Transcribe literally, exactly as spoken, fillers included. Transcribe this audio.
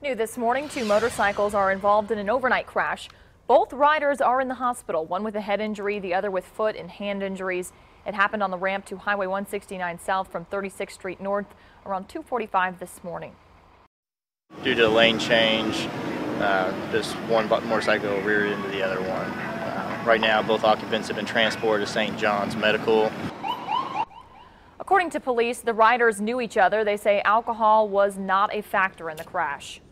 New this morning, two motorcycles are involved in an overnight crash. Both riders are in the hospital, one with a head injury, the other with foot and hand injuries. It happened on the ramp to Highway one sixty-nine south from thirty-sixth Street North around two forty-five this morning. Due to a lane change, uh, this one motorcycle reared into the other one. Uh, right now, both occupants have been transported to Saint John's Medical. According to police, the riders knew each other. They say alcohol was not a factor in the crash.